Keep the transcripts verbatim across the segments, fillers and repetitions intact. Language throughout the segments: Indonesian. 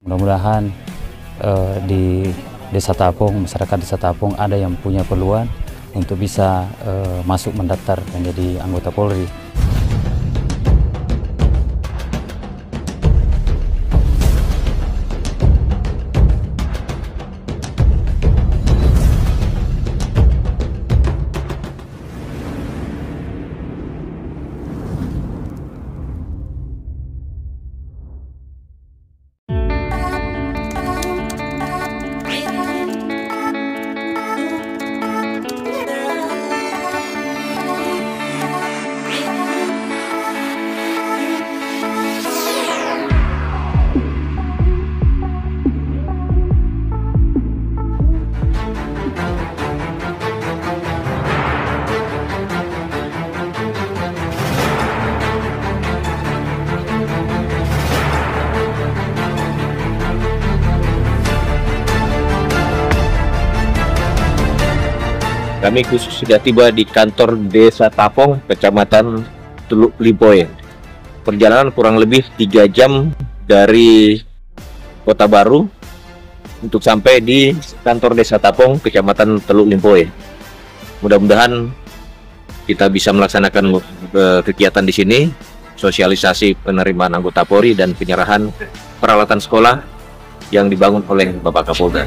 Mudah-mudahan eh, di Desa Tapong, masyarakat Desa Tapong ada yang punya peluang untuk bisa eh, masuk mendaftar menjadi anggota Polri. Kami khusus sudah tiba di kantor Desa Tapong, Kecamatan Teluk Limpoe. Perjalanan kurang lebih tiga jam dari Kota Baru untuk sampai di kantor Desa Tapong, Kecamatan Teluk Limpoe. Mudah-mudahan kita bisa melaksanakan kegiatan di sini, sosialisasi penerimaan anggota Polri dan penyerahan peralatan sekolah yang dibangun oleh Bapak Kapolda.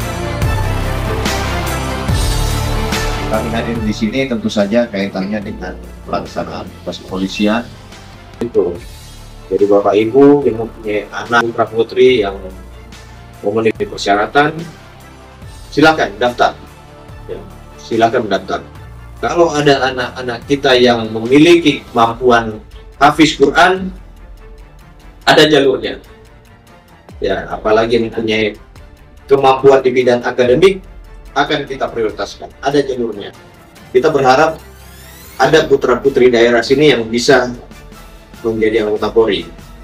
Kami hadir di sini tentu saja kaitannya dengan pelaksanaan tugas kepolisian. Itu. Jadi Bapak Ibu yang mempunyai anak putra putri yang memenuhi persyaratan, silakan daftar. Ya, silakan daftar. Kalau ada anak-anak kita yang memiliki kemampuan hafiz Quran, ada jalurnya. Ya, apalagi yang mempunyai kemampuan di bidang akademik, akan kita prioritaskan, ada jalurnya. Kita berharap ada putra-putri daerah sini yang bisa menjadi anggota Polri.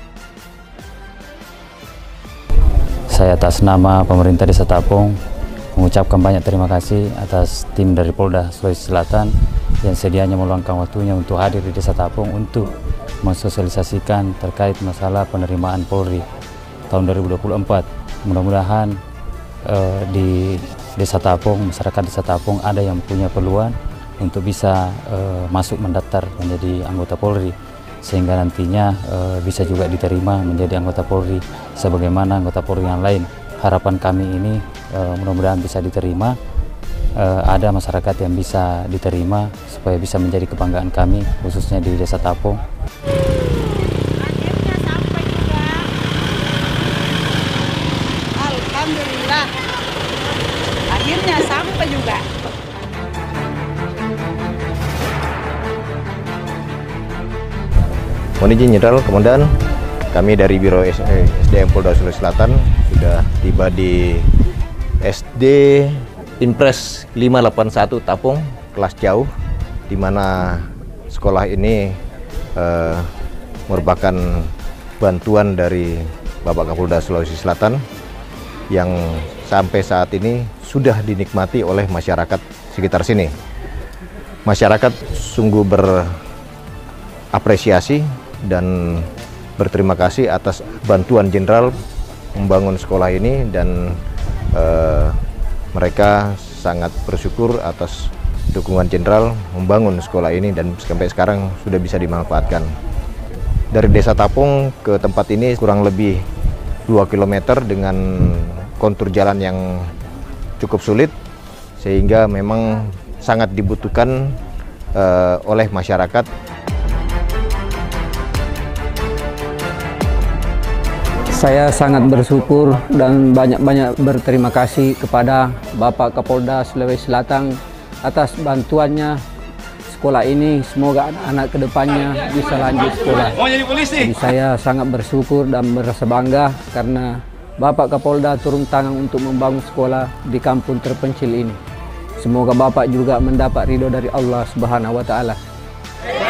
Saya atas nama pemerintah Desa Tapong mengucapkan banyak terima kasih atas tim dari Polda Sulawesi Selatan yang sedianya meluangkan waktunya untuk hadir di Desa Tapong untuk mensosialisasikan terkait masalah penerimaan Polri tahun dua ribu dua puluh empat. Mudah-mudahan eh, di Desa Tapong, masyarakat Desa Tapong ada yang punya peluang untuk bisa uh, masuk mendaftar menjadi anggota Polri, sehingga nantinya uh, bisa juga diterima menjadi anggota Polri sebagaimana anggota Polri yang lain. Harapan kami ini uh, mudah-mudahan bisa diterima, uh, ada masyarakat yang bisa diterima supaya bisa menjadi kebanggaan kami khususnya di Desa Tapong. Alhamdulillah. Akhirnya sampai juga. Mohon izin Jenderal Komandan, kami dari Biro S D M Polda Sulawesi Selatan sudah tiba di S D Impres lima delapan satu Tapong, kelas jauh, di mana sekolah ini eh, merupakan bantuan dari Bapak Kapolda Sulawesi Selatan yang sampai saat ini sudah dinikmati oleh masyarakat sekitar sini. Masyarakat sungguh berapresiasi dan berterima kasih atas bantuan Jenderal membangun sekolah ini, dan eh, mereka sangat bersyukur atas dukungan Jenderal membangun sekolah ini dan sampai sekarang sudah bisa dimanfaatkan. Dari Desa Tapong ke tempat ini kurang lebih dua kilometer dengan kontur jalan yang cukup sulit, sehingga memang sangat dibutuhkan uh, oleh masyarakat. Saya sangat bersyukur dan banyak-banyak berterima kasih kepada Bapak Kapolda Sulawesi Selatan atas bantuannya sekolah ini. Semoga anak-anak kedepannya bisa lanjut sekolah. Jadi saya sangat bersyukur dan merasa bangga karena Bapak Kapolda turun tangan untuk membangun sekolah di kampung terpencil ini. Semoga Bapak juga mendapat ridho dari Allah Subhanahu wa Ta'ala.